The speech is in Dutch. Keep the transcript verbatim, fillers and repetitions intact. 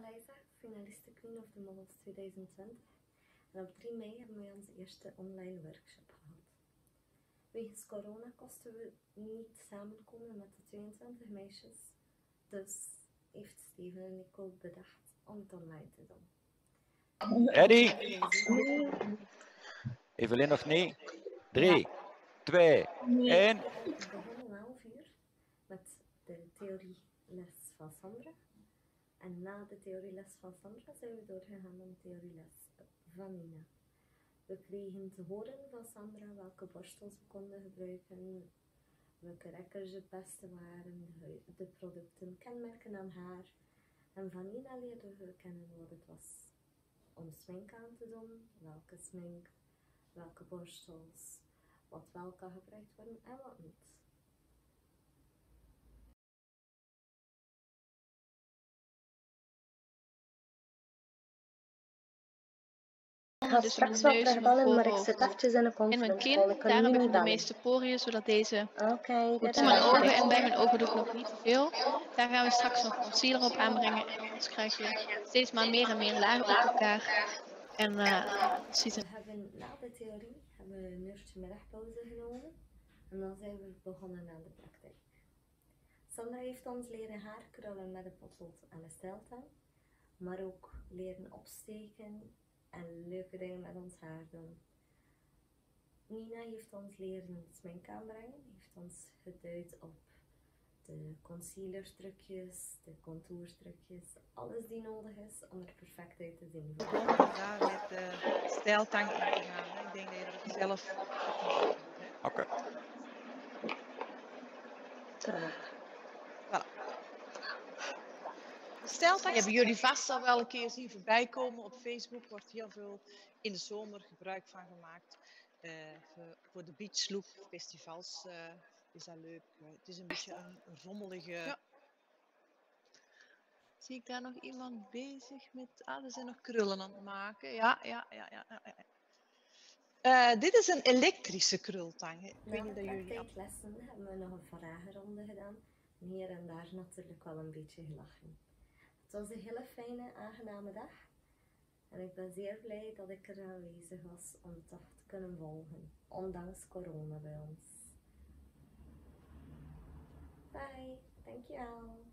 Eliza, finaliste Queen of the Models twintig twintig. En op drie mei hebben we onze eerste online workshop gehad. Wegens corona kosten we niet samenkomen met de tweeëntwintig meisjes. Dus heeft Steven en Nicole bedacht om het online te doen. Ready? Evelien nog niet? drie, twee, één. We beginnen om elf uur met de theorieles van Sandra. En na de theorieles van Sandra zijn we doorgegaan naar de theorieles van Nina. We kregen te horen van Sandra welke borstels we konden gebruiken, welke rekkers het beste waren, de, de producten, kenmerken aan haar. En van Nina leerden we kennen wat het was om smink aan te doen, welke smink, welke borstels, wat wel kan gebruikt worden en wat niet. Ik ga dus straks mijn wat neus, mijn terugbellen, maar ik voorhoofd zit eventjes in een en mijn conference kin. call. Ik kan Daar nu heb ik niet de bellen. meeste poriën, zodat deze Oké, okay, goed in mijn ogen en bij mijn ogen doe ik nog niet te veel. Daar gaan we straks nog concealer op aanbrengen en anders krijg je steeds maar meer en meer lagen op elkaar. En uh, het ziet er... We hebben na de theorie hebben we een uurtje middagpauze genomen en dan zijn we begonnen aan de praktijk. Sandra heeft ons leren haar krullen met een potlood en een stijltang, maar ook leren opsteken en leuke dingen met ons haar doen. Nina heeft ons leren smink aanbrengen, heeft ons geduid op de concealer trucjes, de contour trucjes, alles die nodig is om er perfect uit te zien. Daar met de stijltang in te gaan. Ik denk dat je er zelf... Oké. Okay. Voilà. De stijltang hebben jullie vast al wel een keer zien voorbij komen op Facebook. Wordt heel veel in de zomer gebruik van gemaakt. Uh, voor, voor de beachlook festivals uh, is dat leuk. Uh, het is een beetje een rommelige... Ja. Zie ik daar nog iemand bezig met... Ah, er zijn nog krullen aan het maken. Ja, ja, ja, ja. ja, ja. Uh, dit is een elektrische krultang. Ik weet niet dat jullie... Na de praktijklessen hebben we nog een vragenronde gedaan. En hier en daar natuurlijk wel een beetje gelachen. Het was een hele fijne, aangename dag. En ik ben zeer blij dat ik er aanwezig was om het toch te kunnen volgen. Ondanks corona bij ons. Bye, dankjewel.